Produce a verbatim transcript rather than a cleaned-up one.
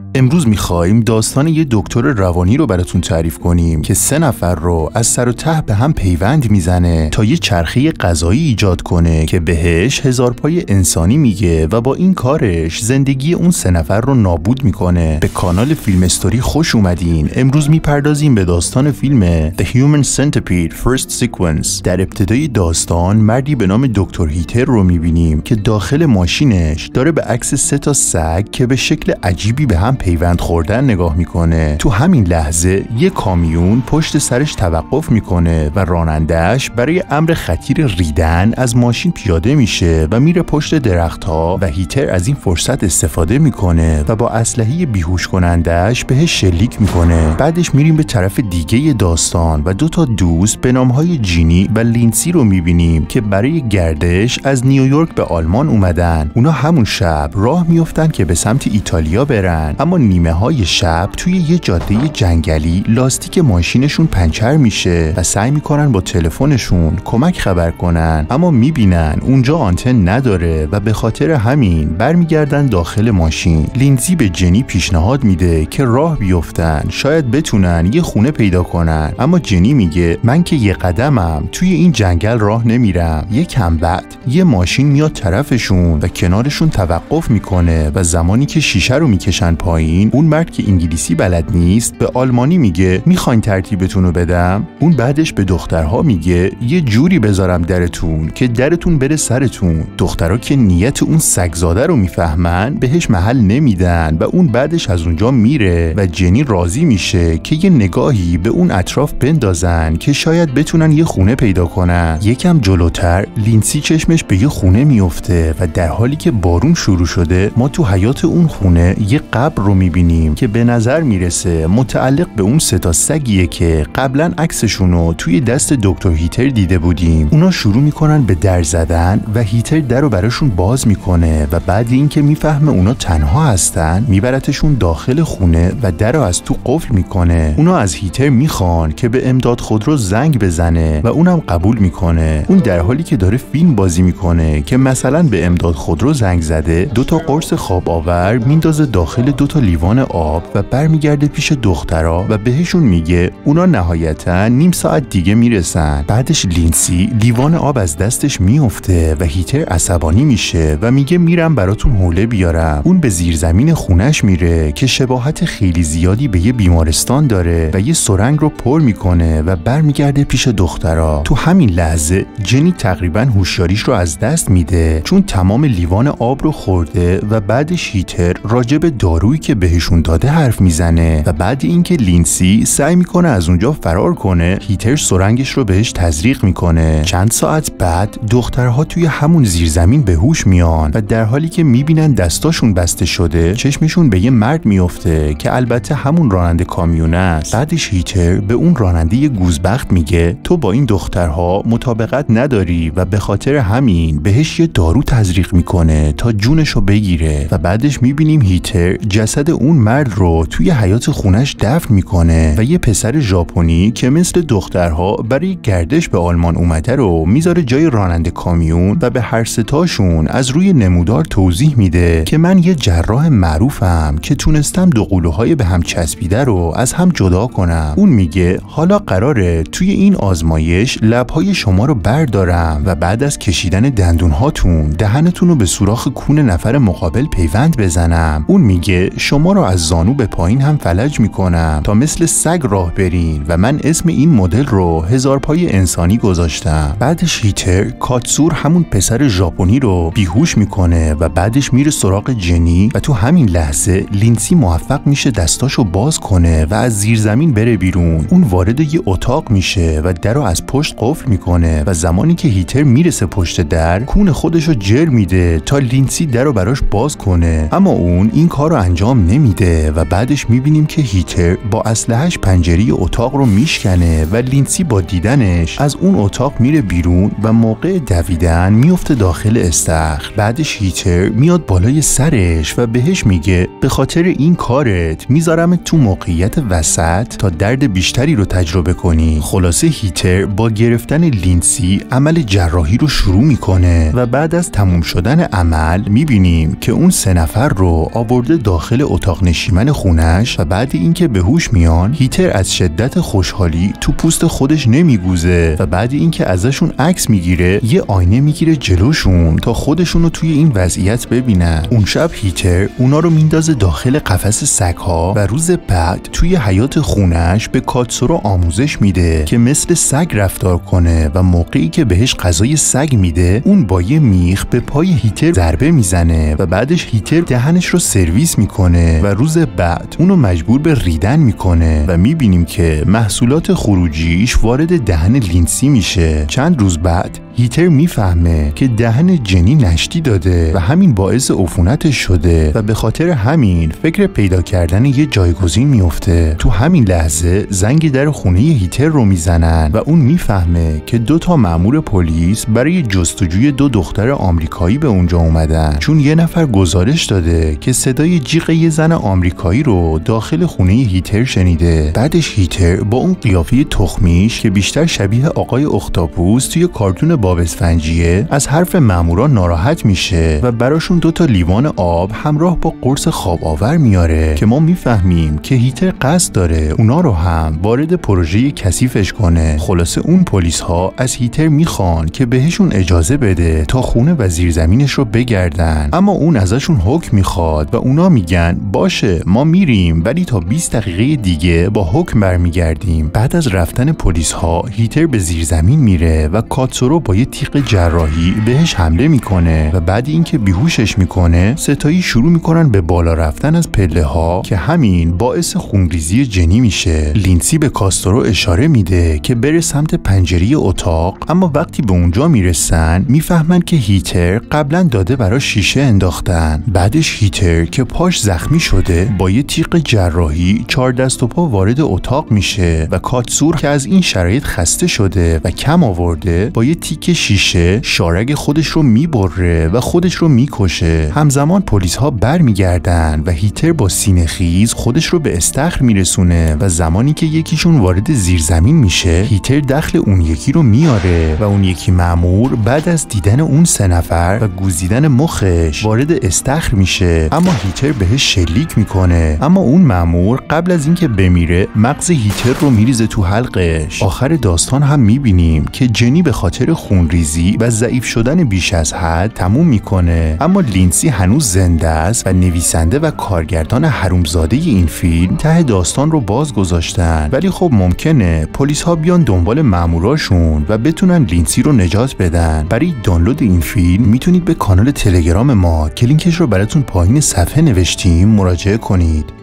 امروز میخوایم داستان یه دکتر روانی رو براتون تعریف کنیم که سه نفر رو از سر و ته به هم پیوند میزنه تا یه چرخه غذایی ایجاد کنه که بهش هزار پای انسانی میگه و با این کارش زندگی اون سه نفر رو نابود میکنه. به کانال فیلم استوری خوش اومدین. امروز میپردازیم به داستان فیلم The Human Centipede First Sequence. در ابتدای داستان مردی به نام دکتر هیتر رو میبینیم که داخل ماشینش داره به عکس سه تا سگ که به شکل عجیبی به هم پیوند خوردن نگاه میکنه. تو همین لحظه یک کامیون پشت سرش توقف میکنه و رانندهش برای امر خطیر ریدن از ماشین پیاده میشه و میره پشت درختها و هیتر از این فرصت استفاده میکنه و با اسلحه بیهوش کنندهش بهش شلیک میکنه. بعدش میریم به طرف دیگه داستان و دو تا دوست به نامهای جینی و لینسی رو میبینیم که برای گردش از نیویورک به آلمان اومدن. اونا همون شب راه میافتن که به سمت ایتالیا برن، اما نیمه های شب توی یه جاده جنگلی لاستیک ماشینشون پنچر میشه و سعی میکنن با تلفنشون کمک خبر کنن، اما میبینن اونجا آنتن نداره و به خاطر همین برمیگردن داخل ماشین. لینزی به جنی پیشنهاد میده که راه بیفتن، شاید بتونن یه خونه پیدا کنن، اما جنی میگه من که یه قدمم توی این جنگل راه نمیرم. یکم بعد یه ماشین میاد طرفشون و کنارشون توقف میکنه و زمانی که شیشه رو میکشن پایین، اون مرد که انگلیسی بلد نیست به آلمانی میگه میخواین ترتیبتون رو بدم؟ اون بعدش به دخترها میگه یه جوری بذارم درتون که درتون بره سرتون. دخترها که نیت اون سگزاده رو میفهمن بهش محل نمیدن و اون بعدش از اونجا میره و جنی راضی میشه که یه نگاهی به اون اطراف بندازن که شاید بتونن یه خونه پیدا کنن. یکم جلوتر لینسی چشمش به یه خونه میفته و در حالی که بارون شروع شده ما تو حیاط اون خونه یه قبر رو میبینیم که به نظر میرسه متعلق به اون سه تا سگیه که قبلا عکسشون رو توی دست دکتر هیتر دیده بودیم. اونا شروع میکنن به در زدن و هیتر در رو براشون باز میکنه و بعد اینکه میفهمه اونا تنها هستن میبرتشون داخل خونه و در رو از تو قفل میکنه. اونا از هیتر میخوان که به امداد خودرو زنگ بزنه و اونم قبول میکنه. اون در حالی که داره فیلم بازی میکنه که مثلا به امداد خودرو زنگ زده، دو تا قرص خواب آور میندازه داخل دو تا لیوان آب و برمیگرده پیش دخترها و بهشون میگه اونا نهایتا نیم ساعت دیگه میرسن. بعدش لینسی لیوان آب از دستش میفته و هیتر عصبانی میشه و میگه میرم براتون حوله بیارم. اون به زیرزمین خونش میره که شباهت خیلی زیادی به یه بیمارستان داره و یه سرنگ رو پر میکنه و برمیگرده پیش دخترها. تو همین لحظه جنی تقریبا هوشیاریش رو از دست میده چون تمام لیوان آب رو خورده و بعدش هیتر راجع به دارویی که بهشون داده حرف میزنه و بعد اینکه لینسی سعی میکنه از اونجا فرار کنه، هیتر سرنگش رو بهش تزریق میکنه. چند ساعت بعد دخترها توی همون زیرزمین به هوش میان و در حالی که میبینن دستاشون بسته شده چشمشون به یه مرد میفته که البته همون راننده کامیون است. بعدش هیتر به اون راننده گوزبخت میگه تو با این دخترها مطابقت نداری و به خاطر همین بهش یه دارو تزریق میکنه تا جونشو بگیره و بعدش میبینیم هیتر جسد اون مرد رو توی حیاط خونش دفن میکنه و یه پسر ژاپنی که مثل دخترها برای گردش به آلمان اومده رو میذاره جای راننده کامیون و به هر ستاشون از روی نمودار توضیح میده که من یه جراح معروفم که تونستم دو قلوهای به هم چسبیده رو از هم جدا کنم. اون میگه حالا قراره توی این آزمایش لبهای شما رو بردارم و بعد از کشیدن دندونهاتون دهنتون رو به سوراخ کون نفر مقابل پیوند بزنم. اون میگه شما رو از زانو به پایین هم فلج میکنم تا مثل سگ راه برین و من اسم این مدل رو هزار پای انسانی گذاشتم. بعدش هیتر کاتسور همون پسر ژاپنی رو بیهوش میکنه و بعدش میره سراغ جنی و تو همین لحظه لینسی موفق میشه دستاشو باز کنه و از زیر زمین بره بیرون. اون وارد یه اتاق میشه و در رو از پشت قفل میکنه و زمانی که هیتر میرسه پشت در کون خودشو جر میده تا لینسی در رو براش باز کنه، اما اون این کار رو انجام نمیده و بعدش میبینیم که هیتر با اسلحه‌اش پنجره اتاق رو میشکنه و لینسی با دیدنش از اون اتاق میره بیرون و موقع دویدن میفته داخل استخر. بعدش هیتر میاد بالای سرش و بهش میگه به خاطر این کارت میذارم تو موقعیت وسط تا درد بیشتری رو تجربه کنی. خلاصه هیتر با گرفتن لینسی عمل جراحی رو شروع میکنه و بعد از تموم شدن عمل میبینیم که اون سه نفر رو آورده داخل داخل اتاق نشیمن خونش و بعد اینکه به هوش میان، هیتر از شدت خوشحالی تو پوست خودش نمیگوزه و بعد اینکه ازشون عکس میگیره یه آینه میگیره جلوشون تا خودشون رو توی این وضعیت ببینن. اون شب هیتر اونا رو میندازه داخل قفس سگ‌ها و روز بعد توی حیاط خونش به کاتسورو آموزش میده که مثل سگ رفتار کنه و موقعی که بهش غذای سگ میده اون با یه میخ به پای هیتر ضربه میزنه و بعدش هیتر دهنش رو سرویس میکنه و روز بعد اونو مجبور به ریدن میکنه و میبینیم که محصولات خروجیش وارد دهن لینسی میشه. چند روز بعد هیتر میفهمه که دهن جنی نشتی داده و همین باعث عفونتش شده و به خاطر همین فکر پیدا کردن یه جایگزین میفته. تو همین لحظه زنگ در خونه هیتر رو میزنن و اون میفهمه که دو تا مأمور پلیس برای جستجوی دو دختر آمریکایی به اونجا اومدن، چون یه نفر گزارش داده که صدای جیغ یه زن آمریکایی رو داخل خونه هیتر شنیده. بعدش هیتر با اون قیافه تخمیش که بیشتر شبیه آقای اختاپوس توی کارتون باب اسفنجیه از حرف ماموران ناراحت میشه و براشون دو تا لیوان آب همراه با قرص خواب آور میاره که ما میفهمیم که هیتر قصد داره اونا رو هم وارد پروژه کثیفش کنه. خلاصه اون پلیس ها از هیتر میخوان که بهشون اجازه بده تا خونه و زیرزمینش رو بگردن، اما اون ازشون حکم میخواد و اونا میگن باشه ما میریم ولی تا بیست دقیقه دیگه با حکم برمیگردیم. بعد از رفتن پلیس ها هیتر به زیرزمین میره و کاتسورو با یه تیغ جراحی بهش حمله میکنه و بعد اینکه بیهوشش میکنه ستایی شروع میکنن به بالا رفتن از پله ها که همین باعث خونریزی جنی میشه. لینسی به کاستورو اشاره میده که بره سمت پنجره اتاق، اما وقتی به اونجا میرسن میفهمن که هیتر قبلا داده براش شیشه انداختن. بعدش هیتر که پاش زخمی شده با یه تیغ جراحی چهار دست و پا وارد اتاق میشه و کاتسور که از این شرایط خسته شده و کم آورده با یه تیک شیشه شارگ خودش رو میبره و خودش رو میکشه. همزمان پلیس ها برمیگردن و هیتر با سینه خیز خودش رو به استخر میرسونه و زمانی که یکیشون وارد زیرزمین میشه هیتر دخل اون یکی رو میاره و اون یکی مأمور بعد از دیدن اون سه نفر و گوزیدن مخش وارد استخر میشه، اما هیتر بهش شلیک میکنه. اما اون مأمور قبل از اینکه بمیره مغز هیتر رو میریزه تو حلقش. آخر داستان هم میبینیم که جنی به خاطر خونریزی و ضعیف شدن بیش از حد تموم میکنه، اما لینسی هنوز زنده است و نویسنده و کارگردان حرومزاده این فیلم ته داستان رو باز گذاشتن. ولی خب ممکنه پلیس ها بیان دنبال ماموراشون و بتونن لینسی رو نجات بدن. برای دانلود این فیلم میتونید به کانال تلگرام ما که لینکش رو براتون پایین صفحه نوشتیم مراجعه کنید.